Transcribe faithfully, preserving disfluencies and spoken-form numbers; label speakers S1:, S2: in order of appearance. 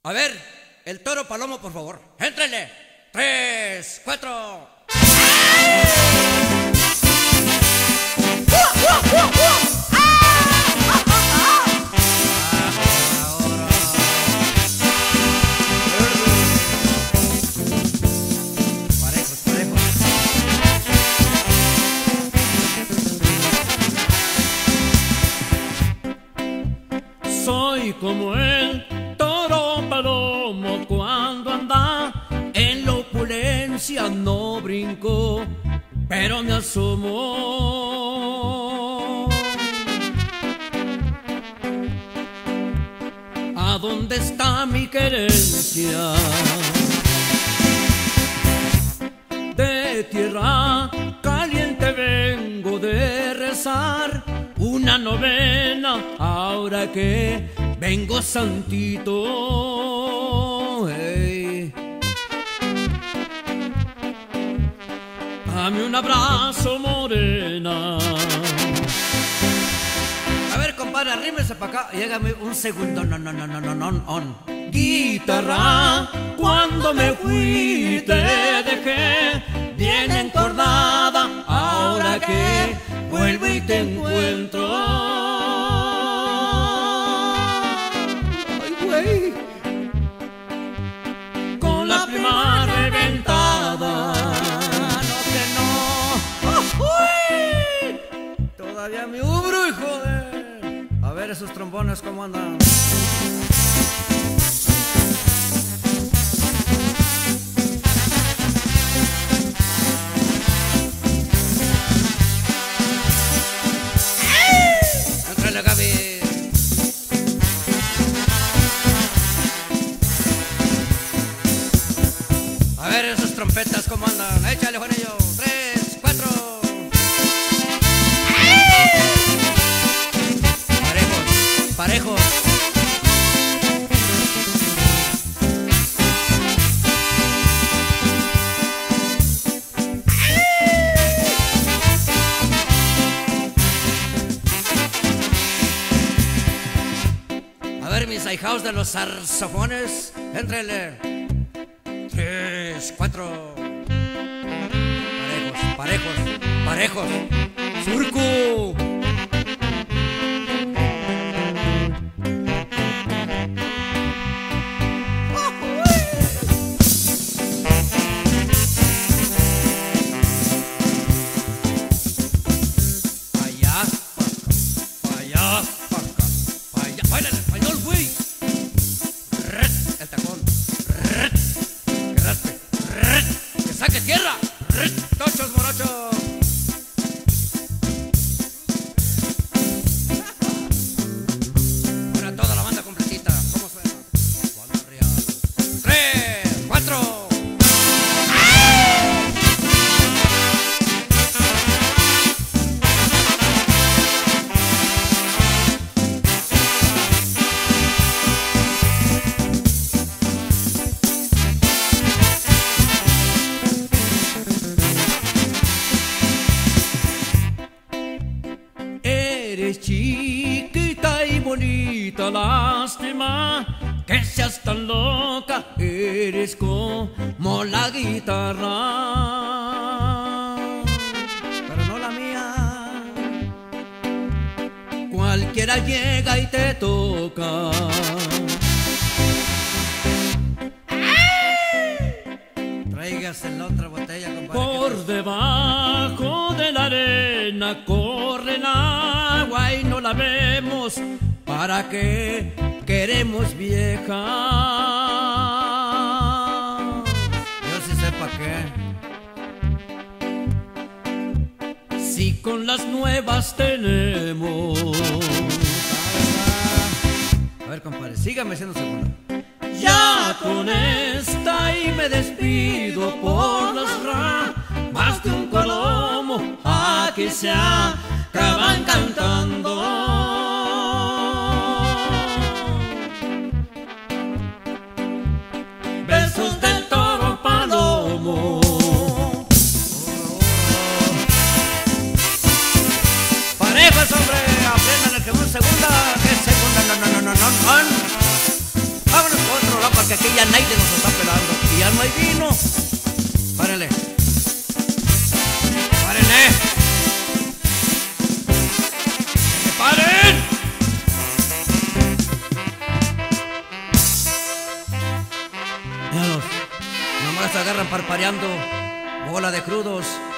S1: A ver, el toro palomo, por favor. ¡Éntrele! Tres, cuatro. Parejos, parejos.
S2: Soy como el toro palomo cuando anda en la opulencia, no brinco, pero me asomo. ¿A dónde está mi querencia? De tierra caliente vengo de rezar una novena, ahora que vengo santito. Hey. Dame un abrazo, morena.
S1: A ver, compadre, arrímese para acá y hágame un segundo. No, no, no, no, no, no, on.
S2: Guitarra, cuando me fui te dejé bien encordada, ahora que vuelvo y te encuentro.
S1: Ay, güey.
S2: Con la prima reventada.
S1: No, que no. ¡Uy! Todavía me ubro, hijo de... A ver esos trombones cómo andan. Entrale, Gaby. A ver esas trompetas cómo andan. Échale, Juanillo. Tres, cuatro. Parejos, parejos. A ver mis ahijaos de los saxofones. Éntrele. Tres, cuatro. Parejos, parejos, parejos. Surco. Allá, para allá, para acá, para allá. Baila en español, güey. El tacón. Que raspe. Que saque tierra. Tochos morochos. Ahora toda la banda completita. ¿Cómo suena? Banda real. Tres, cuatro.
S2: Eres chiquita y bonita, lástima que seas tan loca, eres como la guitarra,
S1: Pero no la mía.
S2: cualquiera llega y te toca.
S1: Tráigase la otra botella, compadre.
S2: Por debajo de la arena corre el agua y no la vemos, ¿para qué queremos vieja?
S1: Yo sí sé pa' qué.
S2: Si con las nuevas tenemos.
S1: A ver, compadre, sígame siendo segunda.
S2: Ya con esta y me despido por las ramas de un palomo, a que se acaban cantando. Besos del toro palomo.
S1: Parejos, hombre, aprendan el que un segunda, que segunda, no, no, no, no, no, no. Vámonos con otro, la que aquí ya nadie nos está pelando y ya no hay vino. Párenle. Párenle. ¡Que paren! Míralos, nomás se agarran parpareando, bola de crudos.